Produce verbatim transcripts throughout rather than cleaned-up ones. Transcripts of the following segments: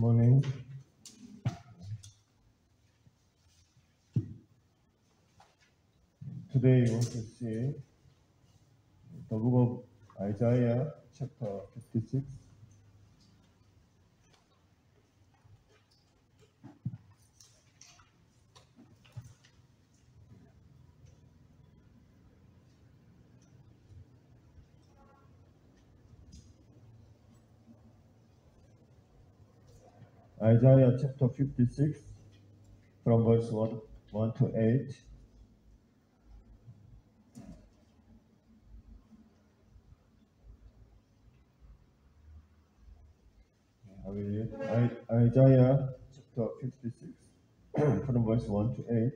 morning. Today we want to see the book of Isaiah, chapter fifty-six. Isaiah chapter fifty-six, from verse one, one to eight. I will read I, Isaiah chapter fifty-six, from verse one to eight.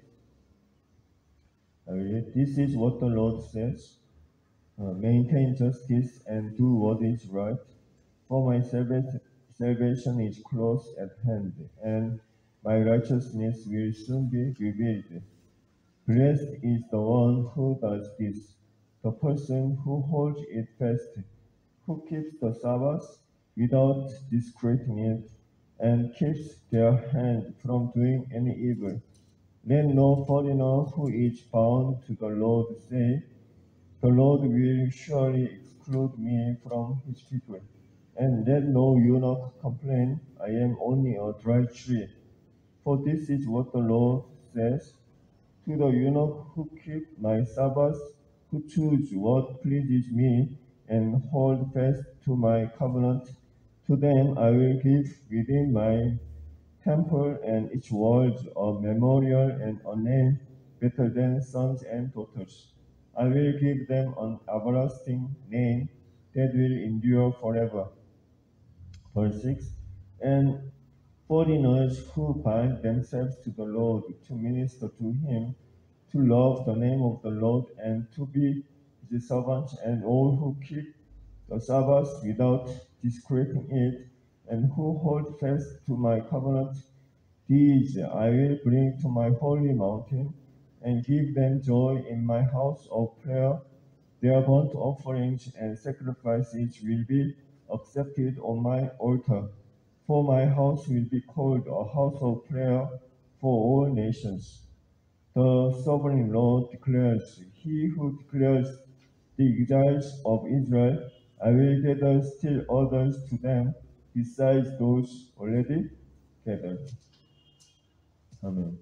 I will read, "This is what the Lord says, uh, maintain justice and do what is right, for my salvation, salvation is close at hand, and my righteousness will soon be revealed. Blessed is the one who does this, the person who holds it fast, who keeps the Sabbath without discrediting it, and keeps their hand from doing any evil. Let no foreigner who is bound to the Lord say, the Lord will surely exclude me from his people. And let no eunuch complain, I am only a dry tree. For this is what the Lord says, to the eunuch who keep my Sabbath, who choose what pleases me, and hold fast to my covenant, to them I will give within my temple and its walls a memorial and a name better than sons and daughters. I will give them an everlasting name that will endure forever." Verse six, "And foreigners who bind themselves to the Lord to minister to him, to love the name of the Lord and to be his servants, and all who keep the Sabbath without discrediting it, and who hold fast to my covenant, these I will bring to my holy mountain, and give them joy in my house of prayer. Their burnt offerings and sacrifices will be accepted on my altar. For my house will be called a house of prayer for all nations." The sovereign Lord declares, he who declares the exiles of Israel, I will gather still others to them, besides those already gathered. Amen.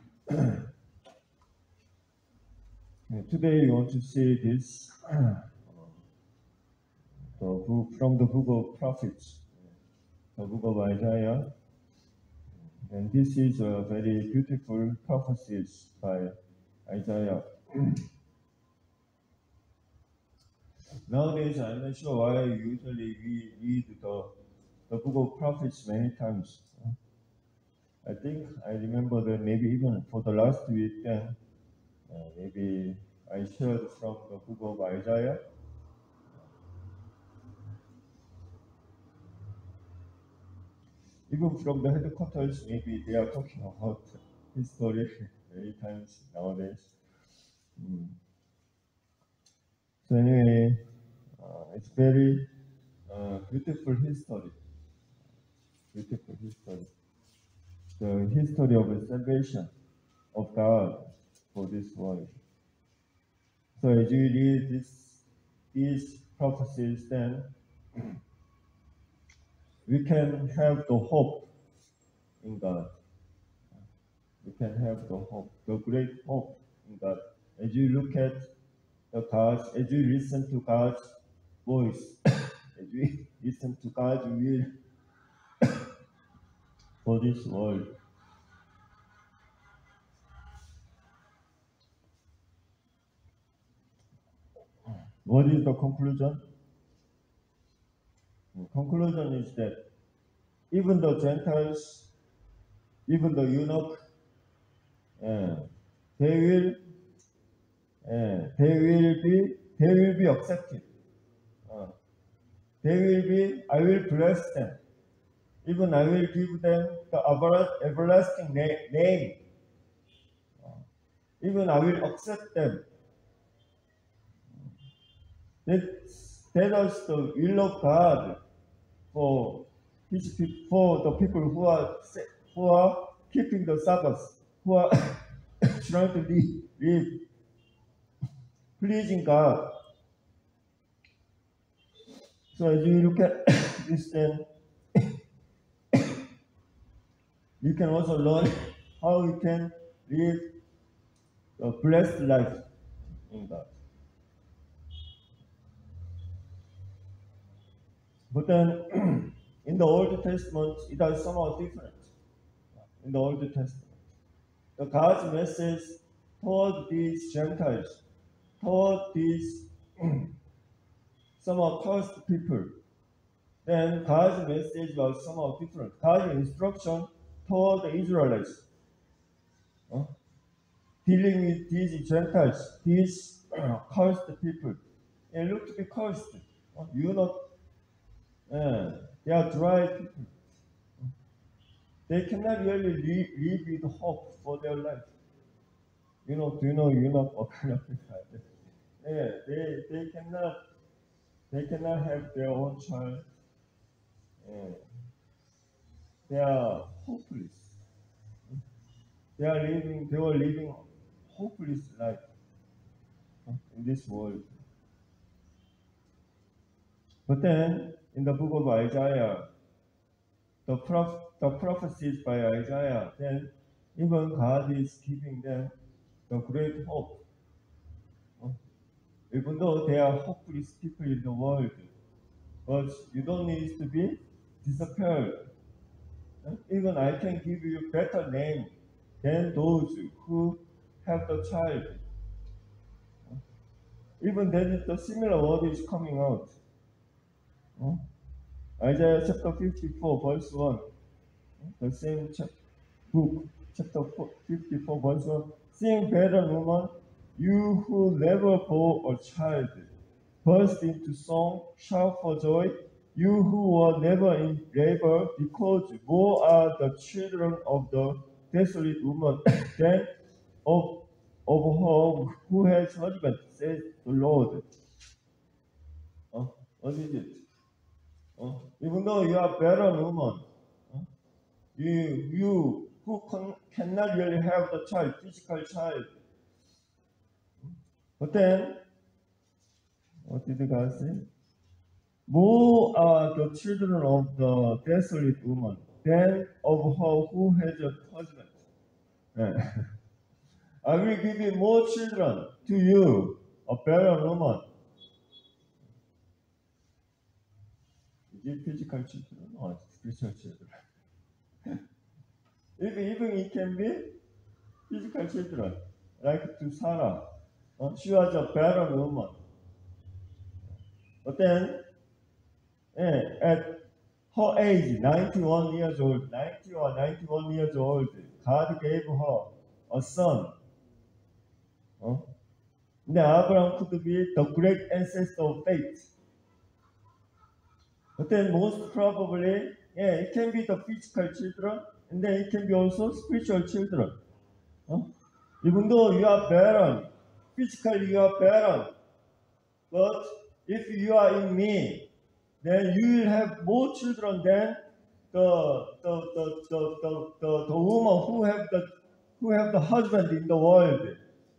Today we want to see this the book, from the book of prophets, the book of Isaiah. And this is a very beautiful prophecies by Isaiah. Nowadays, I'm not sure why usually we read the, the book of prophets many times. I think I remember that maybe even for the last week then, uh, maybe I shared from the book of Isaiah. Even from the headquarters, maybe they are talking about history many times nowadays. Mm. So anyway, uh, it's very uh, beautiful history. Beautiful history. The history of the salvation of God for this world. So as you read this, these prophecies, then we can have the hope in God. We can have the hope, the great hope in God. As you look at the God's, as you listen to God's voice, as we listen to God's will for this world. What is the conclusion? The conclusion is that even the Gentiles, even the eunuch, uh, they will, uh, they will be, they will be accepted. Uh, they will be. I will bless them. Even I will give them the everlasting name. Uh, even I will accept them. That that is the will of God for his pe- for the people who are who are keeping the Sabbath, who are trying to live, live pleasing God. So as you look at this, then you can also learn how you can live a blessed life in God. But then in the Old Testament, it is somehow different. In the Old Testament, the God's message toward these Gentiles, toward these somehow cursed people, then God's message was somehow different. God's instruction toward the Israelites, uh, dealing with these Gentiles, these uh, cursed people, it looked to be cursed. Uh, you know, uh, they are dry people. They cannot really live, live with hope for their life. You know, do you know you're not what kind of people? Yeah, they they cannot they cannot have their own child. Yeah. They are hopeless. They are living they were living hopeless life in this world. But then in the book of Isaiah, the prof, the prophecies by Isaiah, then even God is giving them the great hope. Even though they are hopeless people in the world, but you don't need to be disappeared. Even I can give you better name than those who have the child. Even then the similar word is coming out. Isaiah chapter fifty-four verse one. The same chapter, book, chapter fifty-four verse one. Sing better woman, you who never bore a child. Burst into song, shout for joy, you who were never in labor, because more are the children of the desolate woman than of, of her who has husband, says the Lord. Uh, what is it? Uh, even though you are better woman, uh, you you who can, cannot really have the child, physical child. But then, what did God say? More are the children of the desolate woman than of her who has a husband. Yeah. I will give you more children to you, a better woman. Is it physical children or spiritual children? Even, even it can be physical children, like to Sarah. Uh, she was a better woman. But then, yeah, at her age, ninety-one years old, ninety or ninety-one years old, God gave her a son. 어? 근데 Abraham could be the great ancestor of faith. But then most probably, yeah, it can be the physical children, and then it can be also spiritual children. 어? Even though you are barren, physically you are barren, but if you are in me, then you will have more children than the the the the the, the, the woman who have the who have the husband in the world.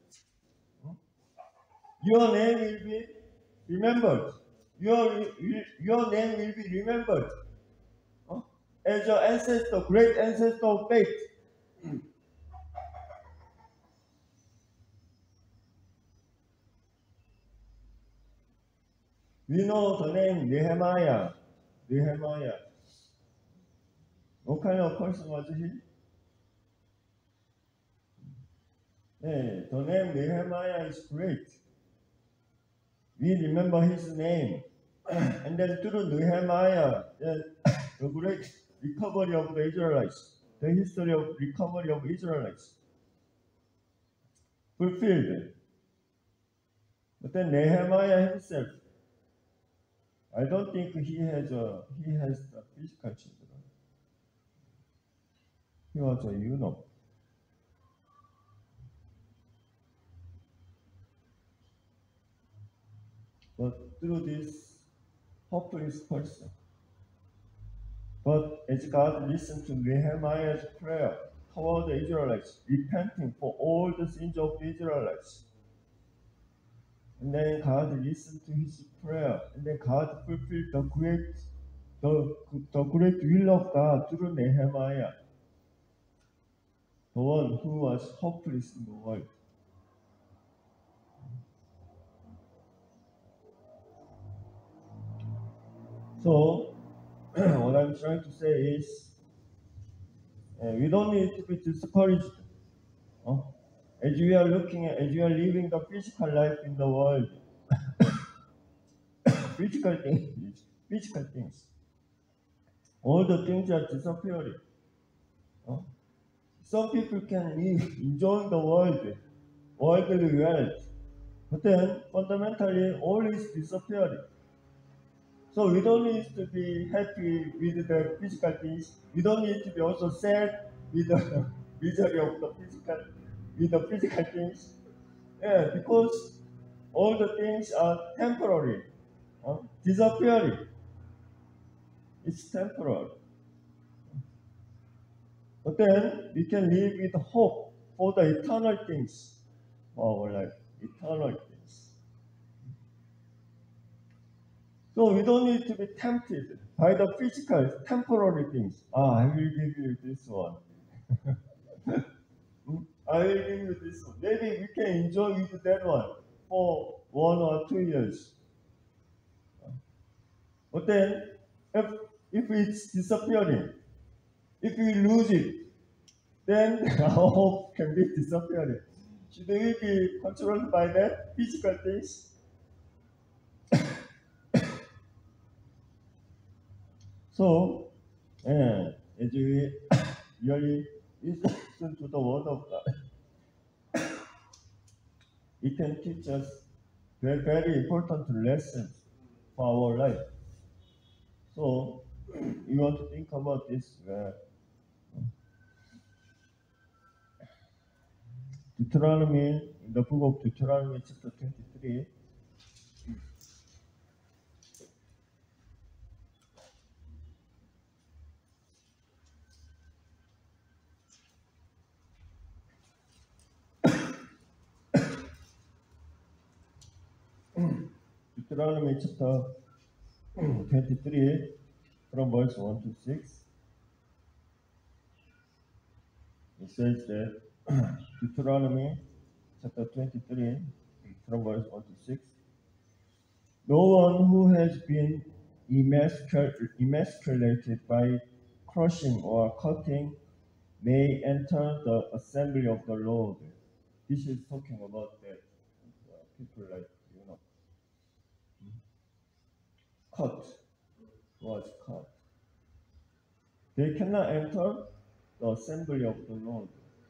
Your name will be remembered. Your, your name will be remembered huh? as your ancestor, great ancestor of faith. We know the name Nehemiah. Nehemiah. What kind of person was he? Yeah, the name Nehemiah is great. We remember his name. And then through Nehemiah, the, the great recovery of the Israelites, the history of recovery of Israelites fulfilled. But then Nehemiah himself, I don't think he has a he has the physical children. He was a eunuch. But through this hopeless person, But as God listened to Nehemiah's prayer toward the Israelites, repenting for all the sins of the Israelites, and then God listened to his prayer, and then God fulfilled the great, the, the great will of God through Nehemiah, the one who was hopeless in the world. So, what I'm trying to say is, uh, we don't need to be discouraged. Uh, as we are looking at, as we are living the physical life in the world, physical things, physical things, all the things are disappearing. Uh, some people can live enjoying the world, worldly wealth, but then fundamentally all is disappearing. So we don't need to be happy with the physical things. We don't need to be also sad with the misery of the physical, with the physical things. Yeah, because all the things are temporary, uh, disappearing. It's temporary. But then we can live with hope for the eternal things of our life, eternal things. So we don't need to be tempted by the physical, temporary things. Ah, I will give you this one. I will give you this one. Maybe we can enjoy with that one for one or two years. But then, if, if it's disappearing, if we lose it, then our hope can be disappearing. Should we be controlled by that physical things? So, yeah, as we really listen to the word of God, it can teach us very, very important lessons for our life. So, you want to think about this. Uh, Deuteronomy, in the book of Deuteronomy, chapter twenty-three. Deuteronomy chapter twenty-three, from verse one to six. It says that Deuteronomy chapter twenty-three, from verse one to six. No one who has been emasculated by crushing or cutting may enter the assembly of the Lord. This is talking about that uh, people like, you know, cut, was cut. They cannot enter the assembly of the Lord.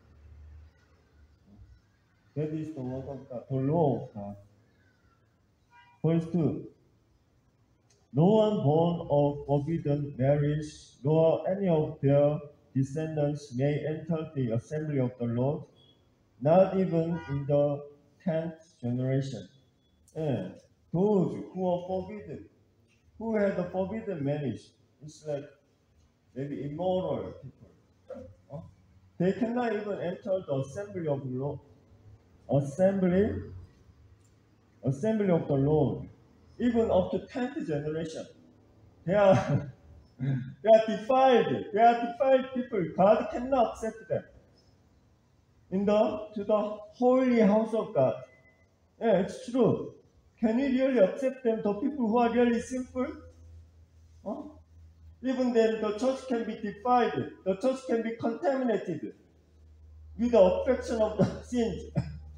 That is the word of God, the law of God. Verse two. No one born of forbidden marriage, nor any of their descendants may enter the assembly of the Lord, not even in the tenth generation. And those who are forbidden, who had the forbidden marriage, it's like maybe immoral people. Huh? They cannot even enter the assembly of the Lord. Assembly, assembly of the Lord, even up to tenth generation. They are they are defiled. They are defiled people. God cannot accept them in the to the holy house of God. Yeah, it's true. Can we really accept them? The people who are really sinful? Huh? Even then, the church can be defiled. The church can be contaminated with the affection of the sins.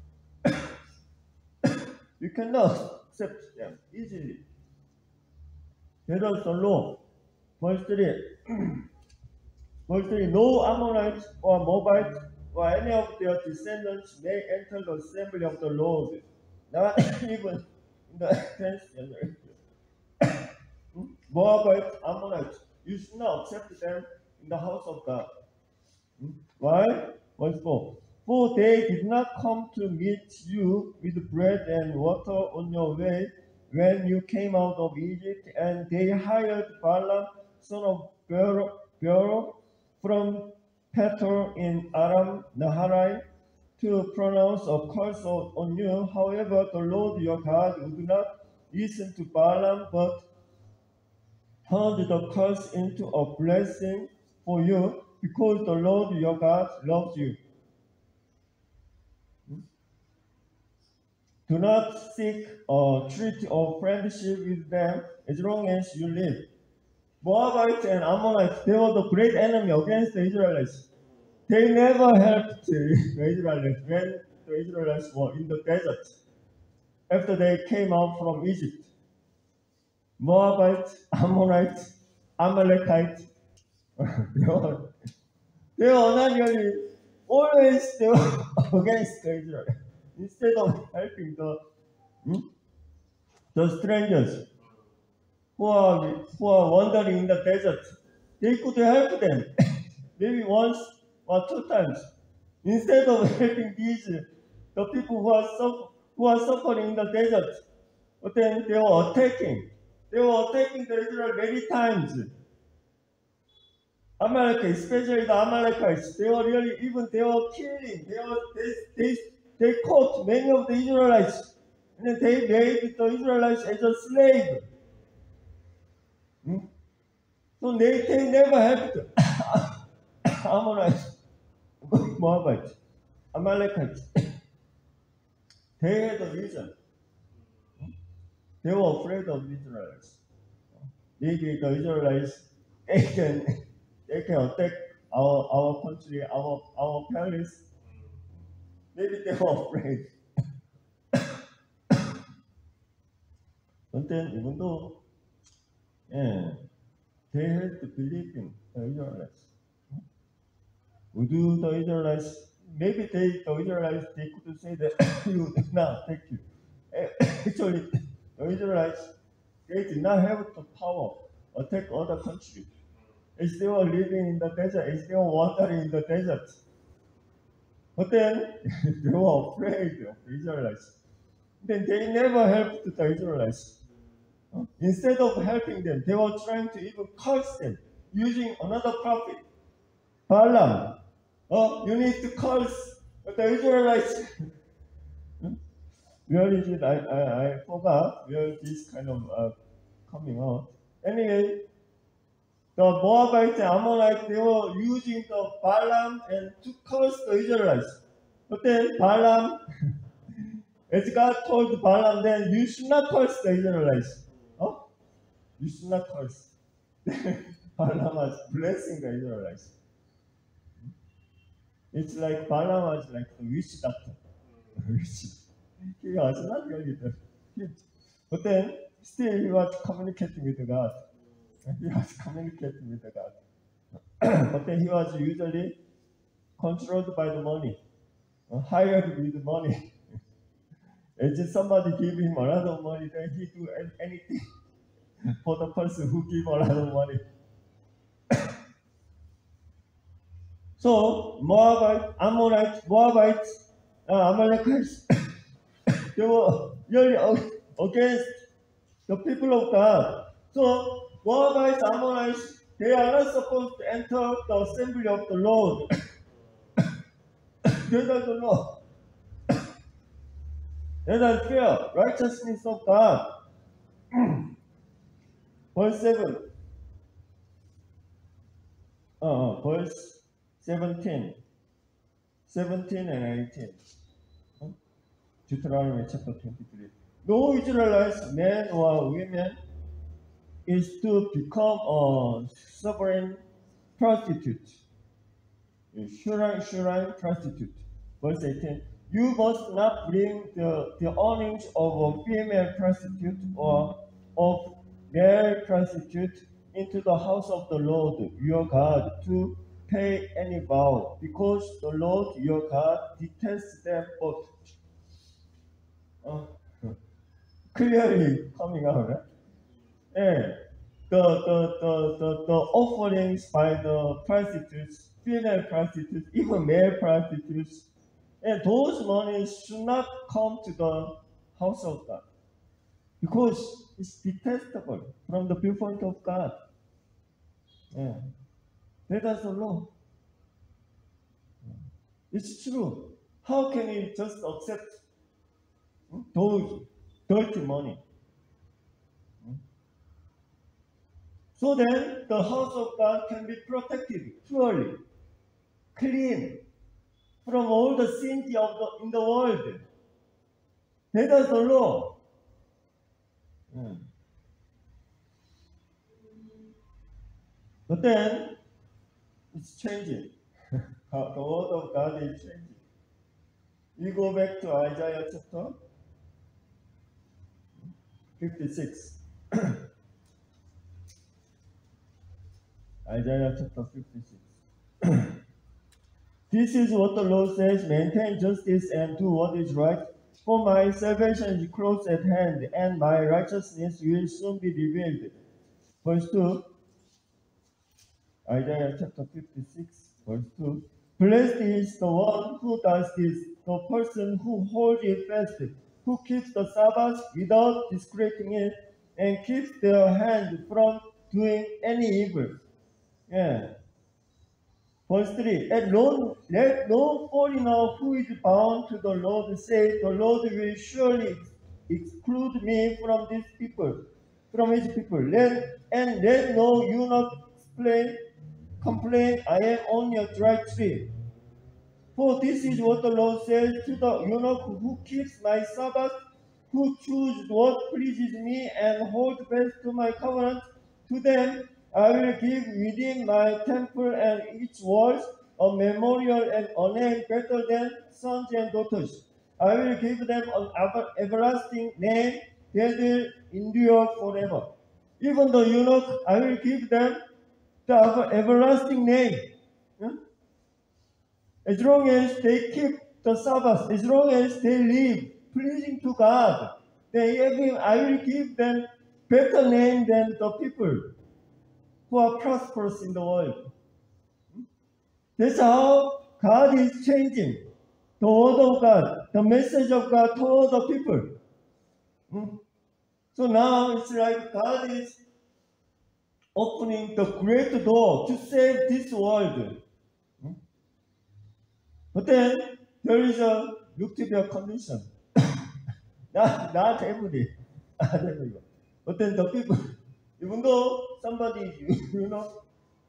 You cannot accept them easily. That is the law. Verse three. Verse three. No Ammonite or Moabite or any of their descendants may enter the assembly of the Lord, not even in the tenth generation. Moabite, Ammonite, you should not accept them in the house of God. Why? Verse four. For they did not come to meet you with bread and water on your way when you came out of Egypt, and they hired Balaam, son of Beor from Petor in Aram Naharaim to pronounce a curse on you. However, the Lord your God would not listen to Balaam, but turned the curse into a blessing for you, because the Lord your God loves you. Do not seek a treaty of friendship with them as long as you live. Moabites and Ammonites, they were the great enemy against the Israelites. They never helped the Israelites when the Israelites were in the desert after they came out from Egypt. Moabites, Ammonites, Amalekites, they were, they were not really, always they were against the Israelites. Instead of helping the, hmm, the strangers who are, who are wandering in the desert, they could help them maybe once or two times. Instead of helping these, the people who are, suffer, who are suffering in the desert, but then they were attacking. They were attacking the Israel many times. Amalekites, especially the Amalekites, they were really, even they were killing. They were, they, they, they caught many of the Israelites, and then they made the Israelites as a slave. Hmm? So they, they never helped Ammonites, Moabites, Amalekites. They had a reason. They were afraid of the Israelites. Maybe the Israelites, they can, they can attack our, our country, our, our palace. Maybe they were afraid. But then, even though, yeah, they had to believe in the Israelites. Would the Israelites, maybe they, the Israelites, they could say that you did not take you. Actually, the Israelites, they did not have the power to attack other countries. As they were living in the desert, as they were wandering in the desert. But then, they were afraid of the Israelites. Then they never helped the Israelites. Instead of helping them, they were trying to even curse them using another prophet, Balaam. Oh, you need to curse the Israelites. Where is it? I, I, I forgot where this kind of uh, coming out. Anyway, the Moabites and Ammonites, they were using the Balaam and to curse the Israelites. But then Balaam, as God told Balaam, then you should not curse the Israelites. Oh? You should not curse. Balaam was blessing the Israelites. It's like Balaam was like the witch doctor. He was not really the he, but then still he was communicating with God. He was communicating with God. But then he was usually controlled by the money, hired with money. As if somebody give him a lot of money, then he do anything for the person who give a lot of money. So Moabite, Ammonites, Moabites, uh, Amalekites, they were really against the people of God. So Moabites, Ammonites, they are not supposed to enter the assembly of the Lord. They don't know. They don't fear righteousness of God. Verse seven. Uh, verse seventeen. seventeen and eighteen. Deuteronomy chapter twenty-three. No Israelites, men or women, is to become a sovereign prostitute. Shrine, shrine prostitute. Verse eighteen. You must not bring the, the earnings of a female prostitute or of male prostitute into the house of the Lord your God to pay any vow, because the Lord your God detests them both. Uh, clearly coming out, right? And the, the, the, the, the offerings by the prostitutes, female prostitutes, even male prostitutes, and those monies should not come to the house of God, because it's detestable from the viewpoint of God. Yeah. That is the law. It's true. How can you just accept those dirty money? So then the house of God can be protected purely, clean from all the sins of the, in the world. That is the law. Mm. But then it's changing. The word of God is changing. We go back to Isaiah chapter fifty-six. Isaiah chapter fifty-six. This is what the Lord says: maintain justice and do what is right, for my salvation is close at hand, and my righteousness will soon be revealed. Verse two, Isaiah chapter fifty-six, verse two. Blessed is the one who does this, the person who holds it fast, who keeps the Sabbath without discreting it, and keeps their hand from doing any evil. Yeah. Verse three, let no, let no foreigner who is bound to the Lord say, the Lord will surely exclude me from these people, from his people. Let, and let no eunuch explain, complain, I am only a dry tree. For this is what the Lord says to the eunuch who keeps my Sabbath, who chooses what pleases me and holds fast to my covenant. To them I will give within my temple and its walls a memorial and a name better than sons and daughters. I will give them an everlasting name that will endure forever. Even the eunuch, I will give them the everlasting name. Huh? As long as they keep the Sabbath, as long as they live pleasing to God, they have, I will give them better name than the people who are prosperous in the world. That's how God is changing the word of God, the message of God to all the people. So now it's like God is opening the great door to save this world. But then there is a look to their condition. Not, not every day. Not every day. But then the people, even though somebody, you know,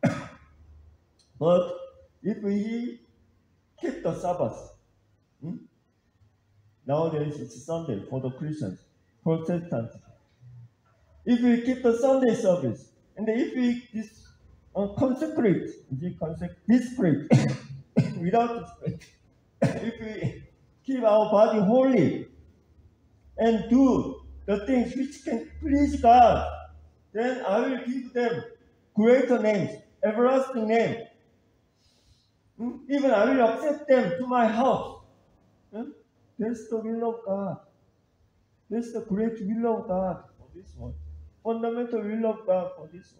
but if we keep the Sabbath, hmm? Nowadays it's Sunday for the Christians, Protestants. If we keep the Sunday service, and if we dis, uh, consecrate, consecrate, discreet, without discreet, if we keep our body holy, and do the things which can please God, then I will give them greater names, everlasting name. Hmm? Even I will accept them to my house. Hmm? That's the will of God. That's the great will of God for this one. Fundamental will of God for this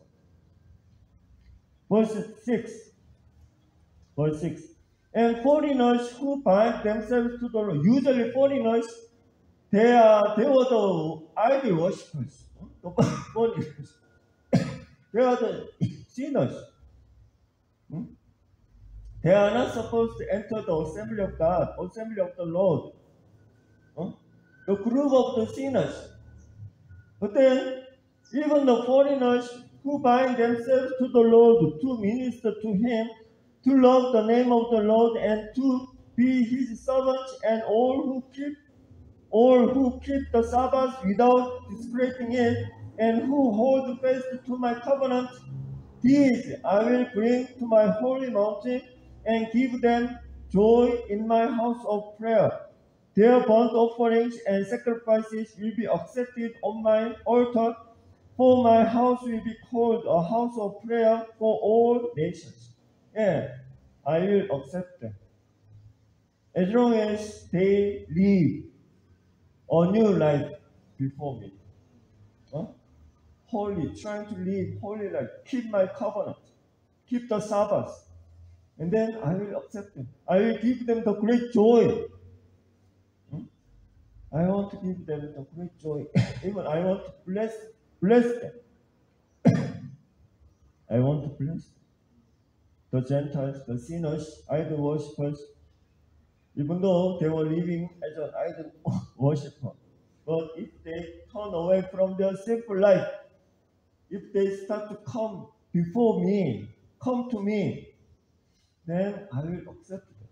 one. Verse six. Verse six. And foreigners who bind themselves to the Lord, usually foreigners, they are they were the idol worshippers. The foreigners. They are the sinners. Hmm? They are not supposed to enter the assembly of God, assembly of the Lord. Huh? The group of the sinners. But then, even the foreigners who bind themselves to the Lord to minister to Him, to love the name of the Lord, and to be His servants, and all who keep all who keep the Sabbath without discreting it, and who hold fast to my covenant, these I will bring to my holy mountain and give them joy in my house of prayer. Their burnt offerings and sacrifices will be accepted on my altar, for my house will be called a house of prayer for all nations. Yeah, I will accept them. As long as they live a new life before me. Huh? Holy, trying to live holy life, keep my covenant, keep the Sabbath, and then I will accept them. I will give them the great joy. Hmm? I want to give them the great joy. Even I want to bless, bless them. I want to bless the Gentiles, the sinners, idol worshippers, even though they were living as an idol worshipper. But if they turn away from their sinful life, if they start to come before me, come to me, then I will accept them.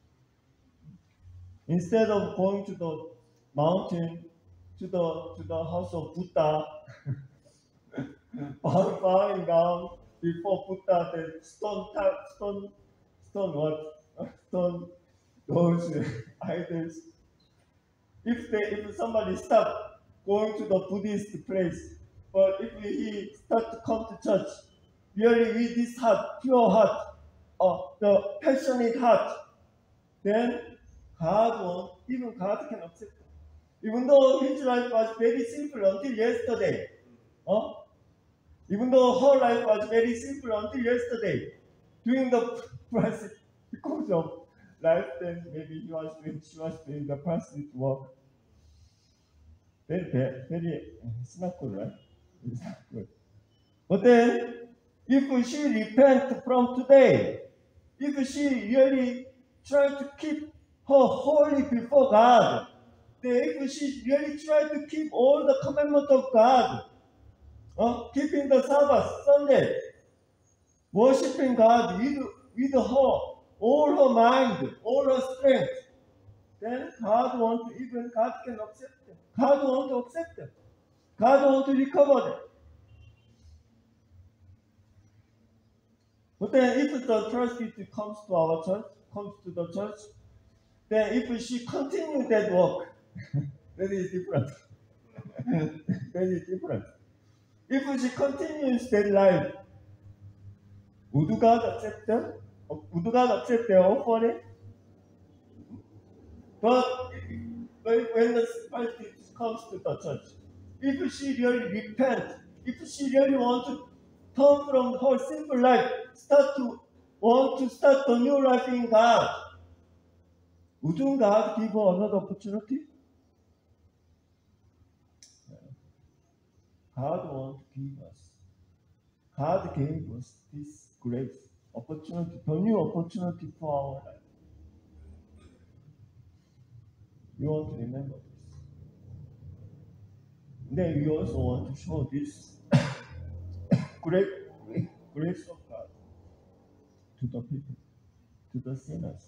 Instead of going to the mountain, to the to the house of Buddha, bowing down before Buddha, then stone, stone, stone what? Stone those idols. If they, if somebody stop going to the Buddhist place, but if he start to come to church, really with this heart, pure heart, uh, the passionate heart, then God won't, even God can accept him. Even though his life was very simple until yesterday, uh, even though her life was very simple until yesterday, doing the process because of life, then maybe he was doing, she was doing the prostitute work. Very bad, very, it's not good, right? It's not good. But then, if she repent from today, if she really try to keep her holy before God, then if she really try to keep all the commandments of God, uh, keeping the Sabbath, Sunday, worshiping God with, with her, all her mind, all her strength, then God wants to, even God can accept them. God wants to accept them. God wants to recover them. But then if the prostitute comes to our church, comes to the church, then if she continues that work, that is different. That is different. If she continues that life, would God accept them? Would God accept their offering? But when the prostitute comes to the church, if she really repent, if she really wants to turn from her sinful life, start to want to start a new life in God, wouldn't God give her another opportunity? God wants to give us. God gave us this grace, opportunity, a new opportunity for our life. We want to remember this. Then we also want to show this great grace of God to the people, to the sinners.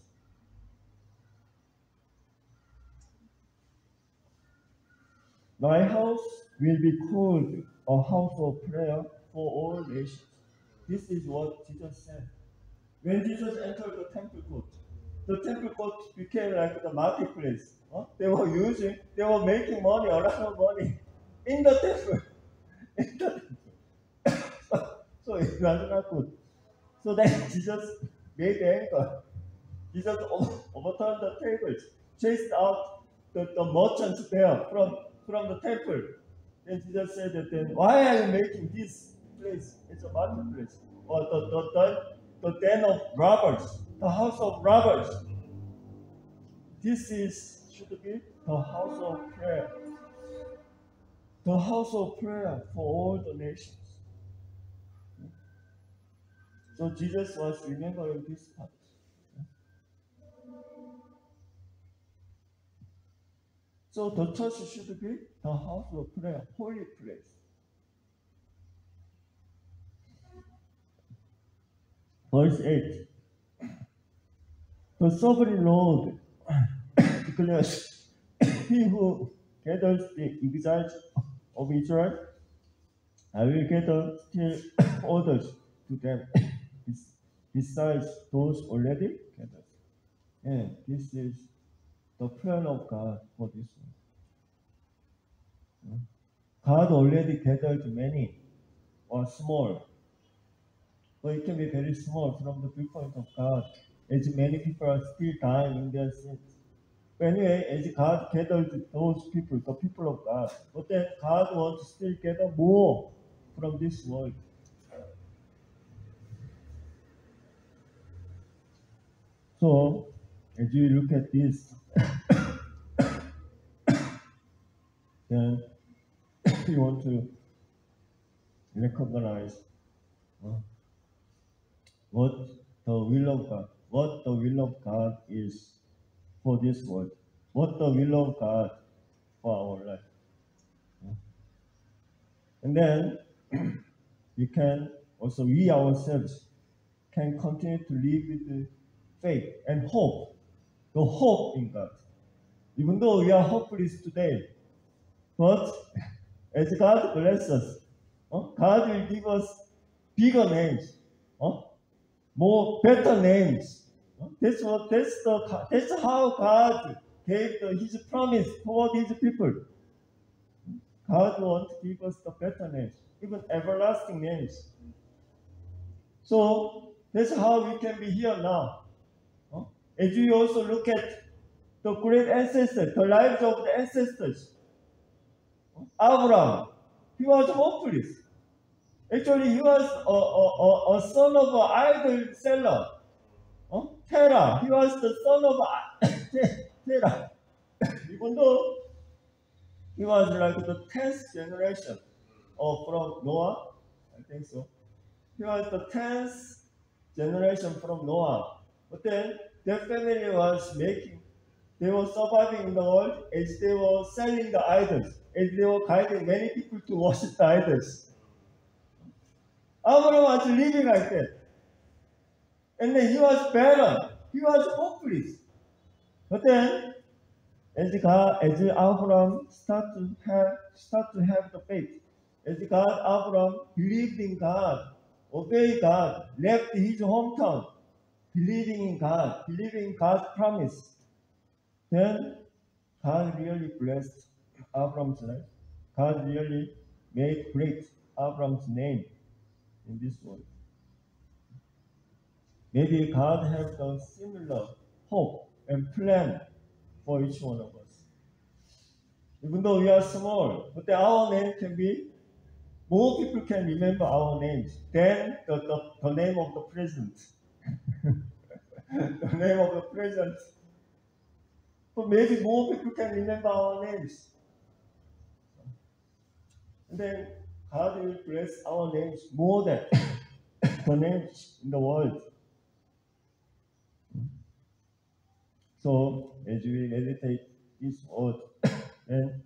My house will be called a house of prayer for all nations. This is what Jesus said. When Jesus entered the temple court, the temple court became like the marketplace. Huh? They were using, they were making money, a lot of money in the temple. In the temple. so, so it was not good. So then Jesus made anger. Jesus overturned the tables, chased out the, the merchants there from, from the temple. Then Jesus said that then, why are you making this place? It's a marketplace. Or the, the, the, the den of robbers, the house of robbers. This is, should be the house of prayer. The house of prayer for all the nations. So Jesus was remembering this part. So the church should be the house of prayer, holy place. Verse eight. The sovereign Lord declares, he who gathers the exiles of Israel, I will gather still others to them, besides those already gathered. And this is the plan of God for this one. God already gathered many, or small, but it can be very small from the viewpoint of God, as many people are still dying in their sins. But anyway, as God gathered those people, the people of God, but then God wants to still gather more from this world. So, as you look at this, then you want to recognize uh, what the will of God, what the will of God is for this world, what the will of God for our life. And then we can also, we ourselves can continue to live with faith and hope, the hope in God. Even though we are hopeless today, but as God bless us, uh, God will give us bigger names, uh, more better names. Uh, that's what that's the that's how God gave the, His promise toward His people. God wants to give us the better names, even everlasting names. So that's how we can be here now. Uh, as we also look at the great ancestors, the lives of the ancestors. Abraham, he was hopeless. Actually, he was a, a, a, a son of an idol seller. Huh? Terah, he was the son of Terah. Even though he was like the tenth generation of from Noah, I think so. He was the tenth generation from Noah. But then their family was making, they were surviving in the world as they were selling the idols, as they were guiding many people to worship the idols. Abraham was living like that. And then he was barren. He was hopeless. But then, as God, as Abraham start to have start to have the faith, as God, Abraham believed in God, obeyed God, left his hometown, believing in God, believing in God's promise, then God really blessed Abraham's life. God really made great Abraham's name in this world. Maybe God has a similar hope and plan for each one of us. Even though we are small, but our name can be, more people can remember our names than the, the, the name of the president. The name of the president. But maybe more people can remember our names. And then God will bless our names more than the names in the world. So as we meditate this word, and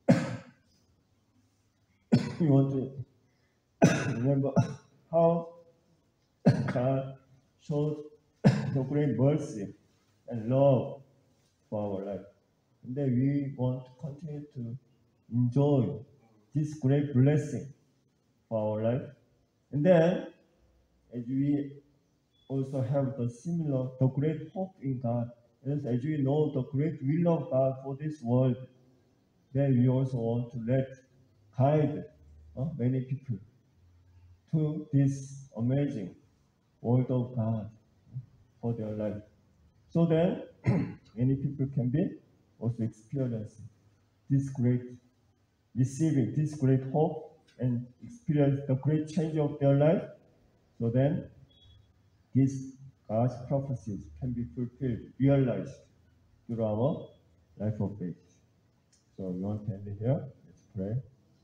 we want to remember how God showed the great mercy and love for our life. And then we want to continue to enjoy this great blessing for our life. And then as we also have the similar, the great hope in God, and as we know the great will of God for this world, then we also want to let guide uh, many people to this amazing word of God for their life. So then many people can be also experiencing this great, receiving this great hope and experience the great change of their life. So then these God's prophecies can be fulfilled, realized through our life of faith. So we want to end it here. Let's pray.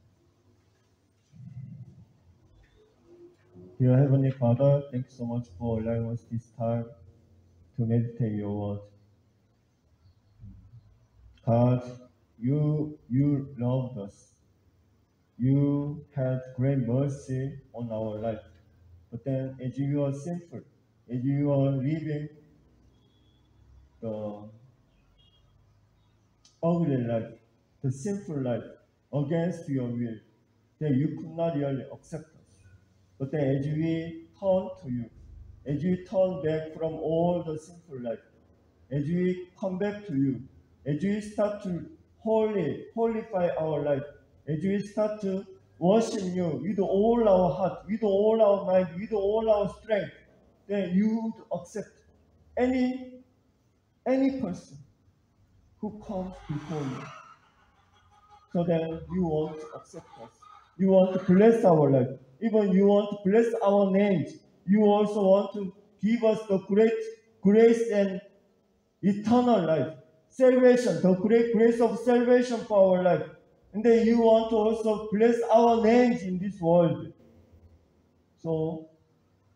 Dear Heavenly Father, thank you so much for allowing us this time to meditate your word. God, you you loved us. You had great mercy on our life. But then as you are sinful, as you are living the ugly life, the sinful life against your will, then you could not really accept us. But then as we turn to you, as we turn back from all the sinful life, as we come back to you, as we start to holy, holify our life, as we start to worship you with all our heart, with all our mind, with all our strength, then you would accept any, any person who comes before you. So then you want to accept us. You want to bless our life. Even you want to bless our names. You also want to give us the great grace and eternal life. Salvation, the great grace of salvation for our life. And then you want to also bless our names in this world. So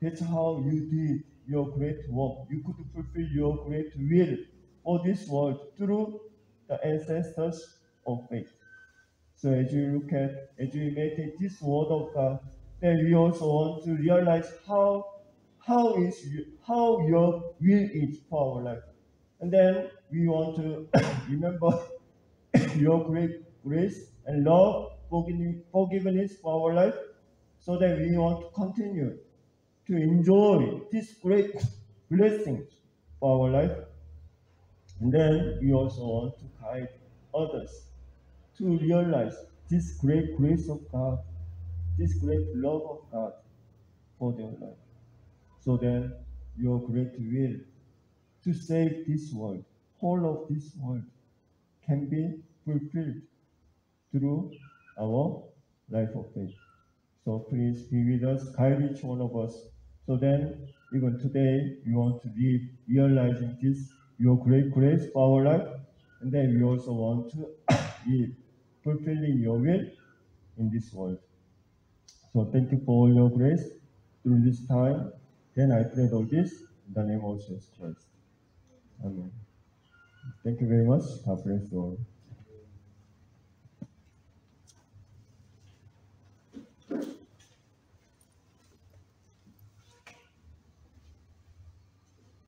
That's how you did your great work. You could fulfill your great will for this world through the ancestors of faith. So as you look at, as you meditate this word of God, then we also want to realize how how is you, how your will is for our life. And then we want to remember your great grace and love, forgiveness for our life, so that we want to continue to enjoy this great blessings for our life. And then we also want to guide others to realize this great grace of God, this great love of God for their life. So then your great will to save this world, whole of this world, can be fulfilled through our life of faith. So please be with us, guide each one of us. So then, even today, we want to live realizing this, your great grace for our life, and then we also want to live fulfilling your will in this world. So thank you for all your grace through this time. Then I pray all this in the name of Jesus Christ. Amen. Thank you very much. God bless you all.